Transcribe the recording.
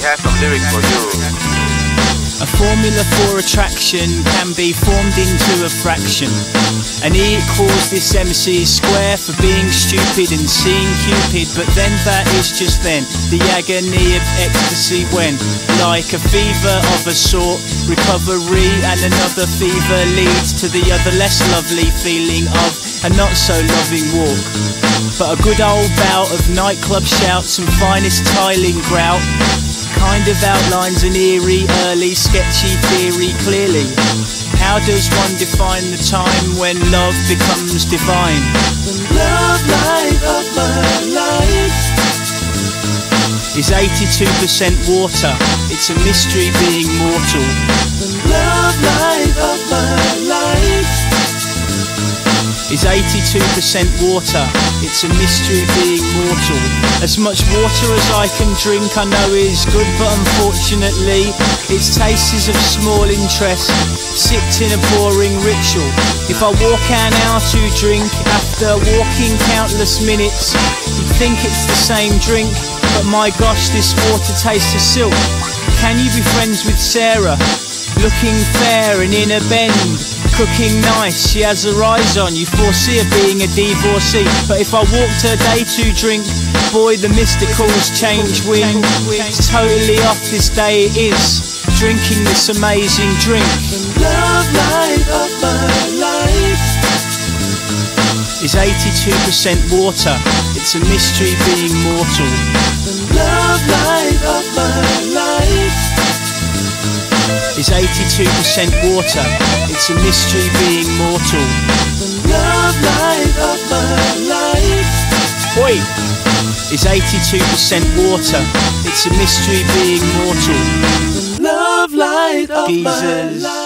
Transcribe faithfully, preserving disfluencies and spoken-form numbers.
have some lyrics for you. A formula for attraction can be formed into a fraction, and E equals this M C square for being stupid and seeing Cupid. But then that is just then the agony of ecstasy when, like a fever of a sort, recovery and another fever leads to the other less lovely feeling of a not so loving walk. But a good old bout of nightclub shouts and finest tiling grout kind of outlines an eerie, early, sketchy theory clearly. How does one define the time when love becomes divine? The love life of my life is eighty-two percent water. It's a mystery being mortal. The love life of my life is eighty-two percent water. It's a mystery being mortal. As much water as I can drink I know is good, but unfortunately its taste is of small interest, sipped in a boring ritual. If I walk an hour to drink, after walking countless minutes, you'd think it's the same drink, but my gosh, this water tastes of silk. Can you be friends with Sarah? Looking fair and in a bend, cooking nice, she has her eyes on you, foresee her being a divorcee. But if I walked her day to drink, boy, the mysticals change wind. It's totally off this day it is, drinking this amazing drink. The love life of my life is eighty-two percent water. It's a mystery being mortal. The love life of my life is eighty-two percent water. It's a mystery being mortal. The love life of my life Oi! Is eighty-two percent water. It's a mystery being mortal. The love light of Geezers. my life.